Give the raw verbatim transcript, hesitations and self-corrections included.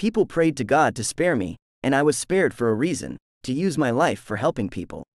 People prayed to God to spare me, and I was spared for a reason, to use my life for helping people.